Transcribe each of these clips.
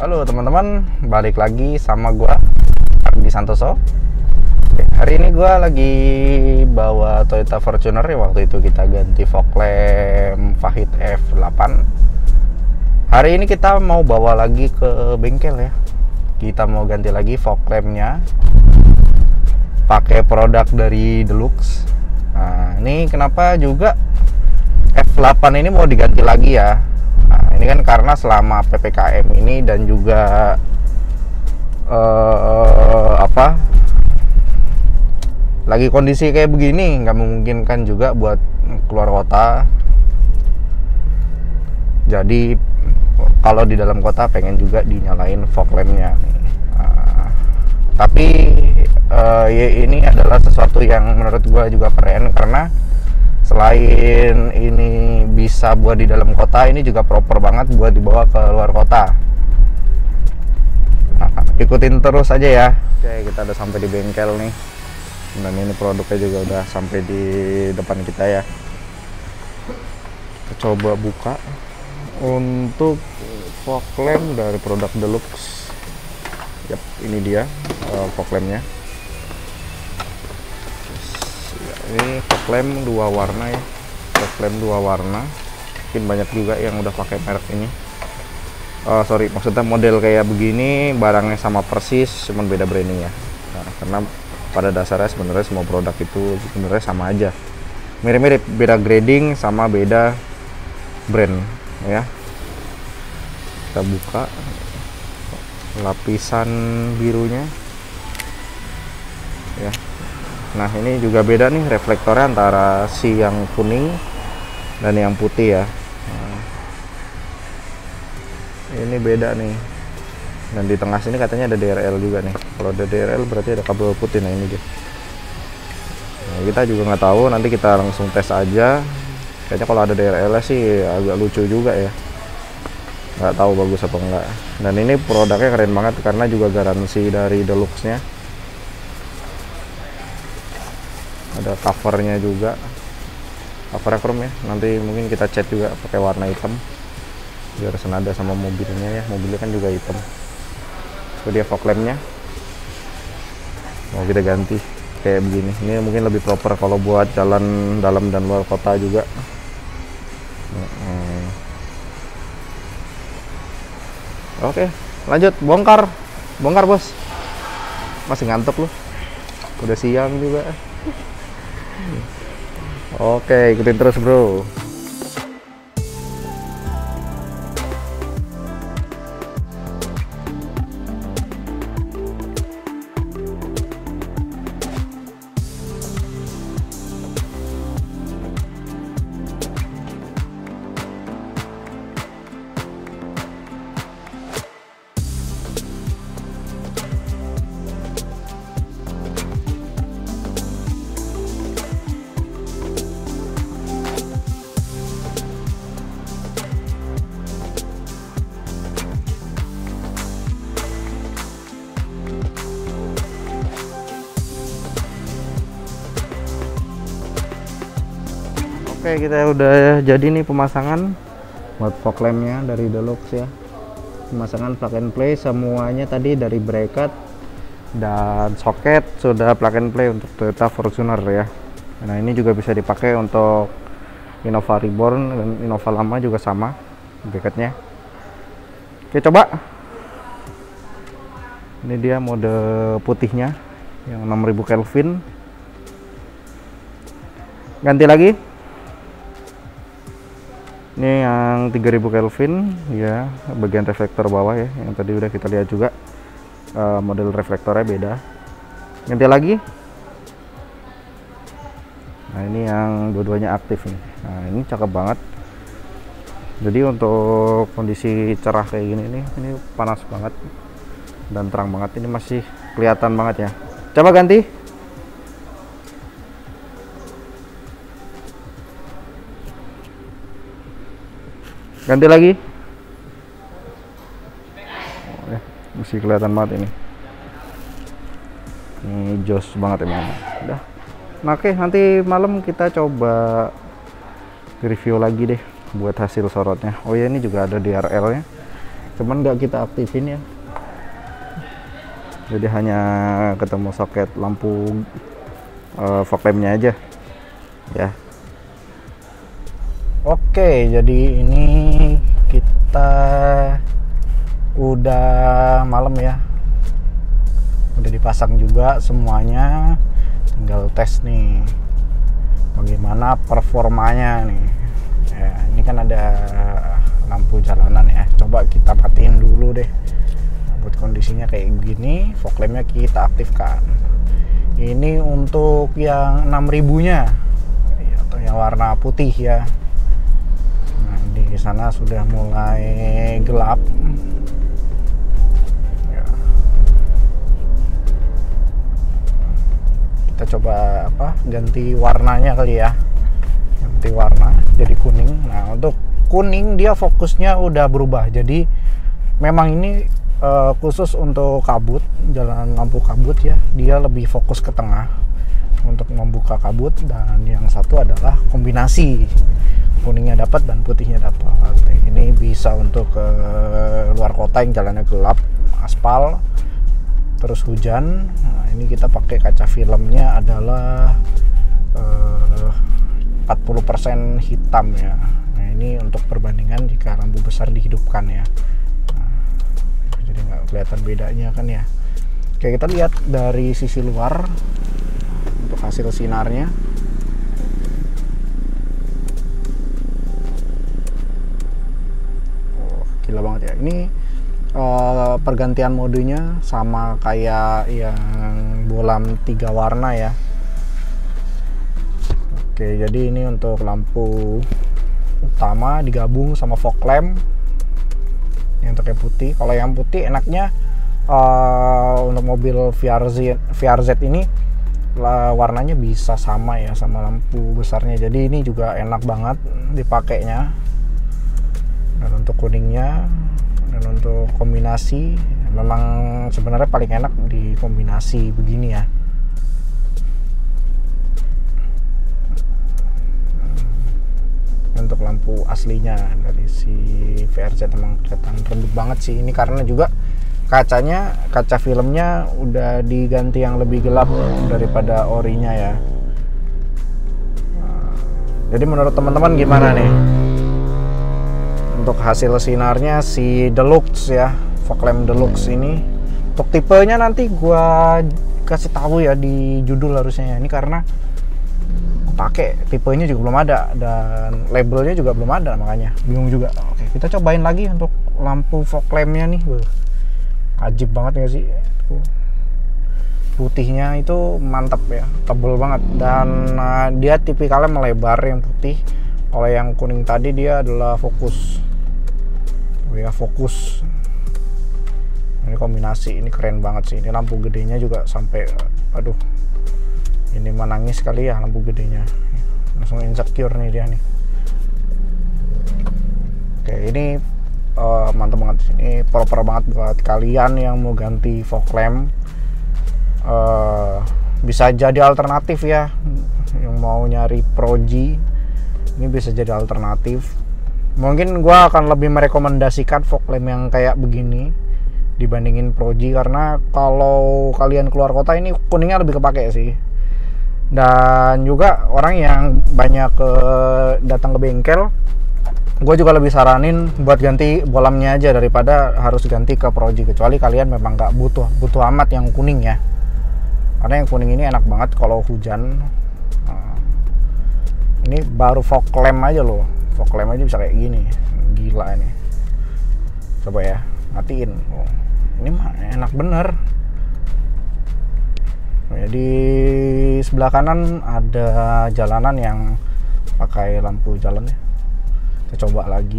Halo teman-teman, balik lagi sama gua Ardi Santoso. Hari ini gua lagi bawa Toyota Fortuner ya, waktu itu kita ganti fog lamp Fahid F8. Hari ini kita mau bawa lagi ke bengkel ya. Kita mau ganti lagi fog lampnya, pakai produk dari Deluxe. Nah, ini kenapa juga F8 ini mau diganti lagi ya? Nah, ini kan karena selama PPKM ini dan juga lagi kondisi kayak begini, nggak memungkinkan juga buat keluar kota. Jadi kalau di dalam kota pengen juga dinyalain fog lampnya nih. Tapi ya ini adalah sesuatu yang menurut gua juga keren, karena selain ini bisa buat di dalam kota, ini juga proper banget buat dibawa ke luar kota. Nah, ikutin terus aja ya. Oke, kita udah sampai di bengkel nih, dan ini produknya juga udah sampai di depan kita ya. Kita coba buka untuk fog lamp dari produk Deluxe. Yap, ini dia fog lampnya. Ini fog lamp dua warna ya, fog lamp dua warna. Mungkin banyak juga yang udah pakai merek ini. Sorry, maksudnya model kayak begini, barangnya sama persis, cuman beda branding ya. Nah, karena pada dasarnya sebenarnya semua produk itu sebenarnya sama aja, mirip-mirip, beda grading sama beda brand ya. Kita buka lapisan birunya ya. Nah, ini juga beda nih reflektornya antara si yang kuning dan yang putih ya. Nah, ini beda nih. Dan di tengah sini katanya ada DRL juga nih. Kalau ada DRL berarti ada kabel putih. Nah, ini dia. Nah, kita juga nggak tahu, nanti kita langsung tes aja. Kayaknya kalau ada DRL sih agak lucu juga ya. Nggak tahu bagus apa enggak. Dan ini produknya keren banget karena juga garansi dari Deluxe-nya. Ada covernya juga, cover chrome ya. Nanti mungkin kita cat juga pakai warna hitam biar senada sama mobilnya ya. Mobilnya kan juga hitam. Itu dia fog lampnya. Mau kita ganti kayak begini. Ini mungkin lebih proper kalau buat jalan dalam dan luar kota juga. Oke, lanjut bongkar bos. Masih ngantuk loh, udah siang juga. Oke, ikutin terus bro. Oke, kita udah jadi nih pemasangan buat fog lampnya dari Deluxe ya. Pemasangan plug and play semuanya tadi, dari bracket dan soket sudah plug and play untuk Toyota Fortuner ya. Nah, ini juga bisa dipakai untuk Innova Reborn dan Innova lama juga sama bracketnya. Oke, coba. Ini dia mode putihnya yang 6000 Kelvin. Ganti lagi. Ini yang 3000 Kelvin ya, bagian reflektor bawah ya, yang tadi udah kita lihat juga. Model reflektornya beda. Ganti lagi. Nah, ini yang dua-duanya aktif nih. Nah, ini cakep banget. Jadi untuk kondisi cerah kayak gini nih, ini panas banget dan terang banget, ini masih kelihatan banget ya. Coba ganti. Ganti lagi. Oh, ya, masih kelihatan banget ini. Ini jos banget emang. Udah. Nah, oke, nanti malam kita coba review lagi deh buat hasil sorotnya. Oh ya, ini juga ada DRL nya. cuman nggak kita aktifin ya. Jadi hanya ketemu soket lampu fog lampnya aja ya. Oke, jadi ini kita udah malam ya, udah dipasang juga semuanya, tinggal tes nih bagaimana performanya nih ya. Ini kan ada lampu jalanan ya, coba kita matiin dulu deh. Buat kondisinya kayak begini, fog lampnya kita aktifkan. Ini untuk yang 6000 nya atau yang warna putih ya. Nah, di sana sudah mulai gelap ya. Kita coba ganti warnanya kali ya, ganti warna jadi kuning. Nah, untuk kuning dia fokusnya udah berubah, jadi memang ini khusus untuk kabut, jalan lampu kabut ya, dia lebih fokus ke tengah untuk membuka kabut. Dan yang satu adalah kombinasi, kuningnya dapat dan putihnya dapat. Ini bisa untuk ke luar kota yang jalannya gelap, aspal, terus hujan. Nah, ini kita pakai kaca filmnya adalah 40% hitam ya. Nah, ini untuk perbandingan jika lampu besar dihidupkan ya. Jadi nggak kelihatan bedanya kan ya. Oke, kita lihat dari sisi luar untuk hasil sinarnya. Oh, gila banget ya. Ini pergantian modenya sama kayak yang bolam 3 warna ya. Oke, jadi ini untuk lampu utama digabung sama fog lamp. Yang untuk yang putih, kalau yang putih enaknya untuk mobil VRZ ini warnanya bisa sama ya sama lampu besarnya, jadi ini juga enak banget dipakainya. Dan untuk kuningnya dan untuk kombinasi memang sebenarnya paling enak di kombinasi begini ya. Untuk lampu aslinya dari si VRZ emang kelihatan redup banget sih ini, karena juga kaca filmnya udah diganti yang lebih gelap daripada orinya ya. Jadi menurut teman-teman gimana nih untuk hasil sinarnya si Deluxe ya, fog lamp Deluxe ini? Untuk tipenya nanti gua kasih tahu ya di judul harusnya ya. Ini karena pakai tipenya juga belum ada dan labelnya juga belum ada, makanya bingung juga. Oke, kita cobain lagi untuk lampu fog lampnya nih. Ajib banget gak sih? Putihnya itu mantap ya, tebel banget, dan dia tipikalnya melebar yang putih. Kalau yang kuning tadi dia adalah fokus. Oh ya, fokus. Ini kombinasi, ini keren banget sih. Ini lampu gedenya juga sampai, aduh, ini menangis kali ya lampu gedenya, langsung insecure nih dia nih. Oke, ini mantap banget, ini proper banget buat kalian yang mau ganti fog lamp. Bisa jadi alternatif ya, yang mau nyari Pro-G ini bisa jadi alternatif. Mungkin gua akan lebih merekomendasikan fog lamp yang kayak begini dibandingin Pro-G, karena kalau kalian keluar kota ini kuningnya lebih kepake sih. Dan juga orang yang banyak datang ke bengkel, gue juga lebih saranin buat ganti bolamnya aja daripada harus ganti ke Pro-G, kecuali kalian memang nggak butuh amat yang kuning ya, karena yang kuning ini enak banget kalau hujan. Ini baru fog lamp aja loh, fog lamp aja bisa kayak gini, gila ini. Coba ya, matiin. Oh, ini mah enak bener. Di sebelah kanan ada jalanan yang pakai lampu jalan ya. Kita coba lagi.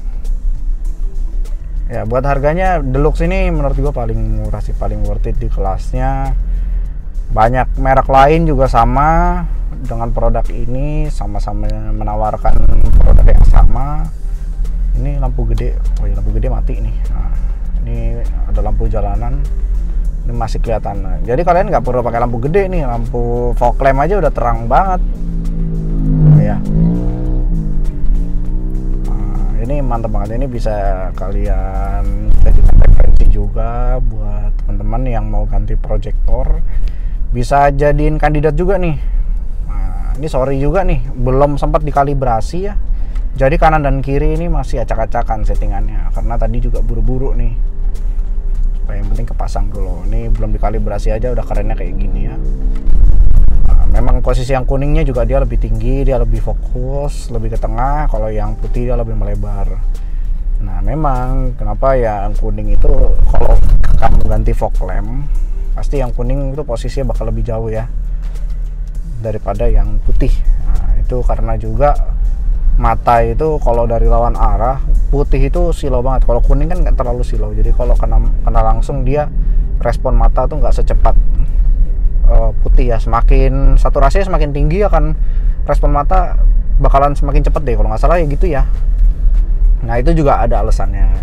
Ya, buat harganya Deluxe ini menurut gua paling murah sih, paling worth it di kelasnya. Banyak merek lain juga sama dengan produk ini, sama-sama menawarkan produk yang sama. Ini lampu gede. Oh ya, lampu gede mati nih. Nah, ini ada lampu jalanan. Ini masih kelihatan. Jadi kalian nggak perlu pakai lampu gede nih, lampu fog lamp aja udah terang banget ya. Nah, ini ini mantap banget. Ini bisa kalian jadikan referensi juga buat teman-teman yang mau ganti proyektor, bisa jadiin kandidat juga nih. Nah, ini sorry juga nih belum sempat dikalibrasi ya, jadi kanan dan kiri ini masih acak-acakan settingannya karena tadi juga buru-buru nih. Yang penting kepasang dulu. Ini belum dikalibrasi aja udah kerennya kayak gini ya. Nah, memang posisi yang kuningnya juga dia lebih tinggi, dia lebih fokus, lebih ke tengah. Kalau yang putih dia lebih melebar. Nah memang kenapa ya yang kuning itu kalau kamu ganti fog lamp, pasti yang kuning itu posisinya bakal lebih jauh ya daripada yang putih. Nah, itu karena juga mata itu kalau dari lawan arah, putih itu silau banget. Kalau kuning kan nggak terlalu silau, jadi kalau kena langsung dia respon mata tuh nggak secepat putih ya. Semakin saturasinya semakin tinggi akan respon mata bakalan semakin cepet deh kalau nggak salah ya gitu ya. Nah itu juga ada alasannya.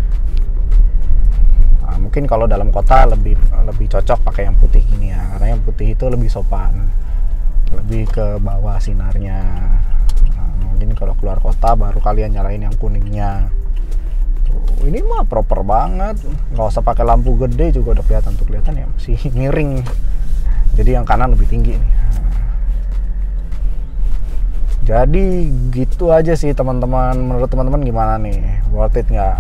Nah, mungkin kalau dalam kota lebih cocok pakai yang putih gini ya, karena yang putih itu lebih sopan, lebih ke bawah sinarnya. Mungkin kalau keluar kota baru kalian nyalain yang kuningnya. Tuh, ini mah proper banget, nggak usah pakai lampu gede juga udah kelihatan. Tuh kelihatan ya masih miring, jadi yang kanan lebih tinggi nih. Jadi gitu aja sih teman-teman. Menurut teman-teman gimana nih, worth it nggak?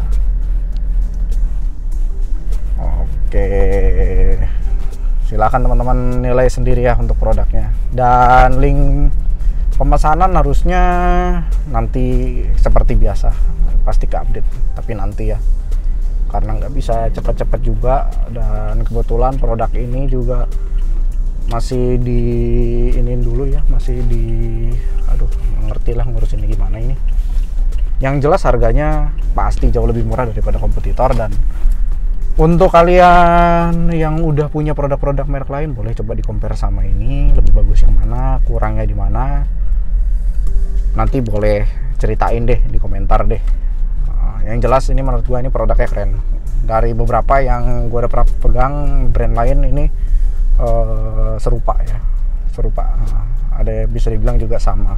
Oke, silakan teman-teman nilai sendiri ya untuk produknya. Dan link pemesanan harusnya nanti seperti biasa, pasti ke update, tapi nanti ya, karena nggak bisa cepat-cepat juga. Dan kebetulan produk ini juga masih di iniin dulu ya, masih di ngerti lah ngurus ini gimana ini. Yang jelas harganya pasti jauh lebih murah daripada kompetitor. Dan untuk kalian yang udah punya produk-produk merek lain, boleh coba di compare sama ini, lebih bagus yang mana, kurangnya di mana. Nanti boleh ceritain deh di komentar deh. Yang jelas ini menurut gue ini produknya keren. Dari beberapa yang gue udah pernah pegang brand lain ini serupa ya, serupa. Ada bisa dibilang juga sama.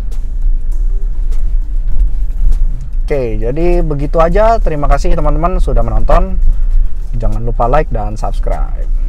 Oke, jadi begitu aja. Terima kasih teman-teman sudah menonton. Jangan lupa like dan subscribe.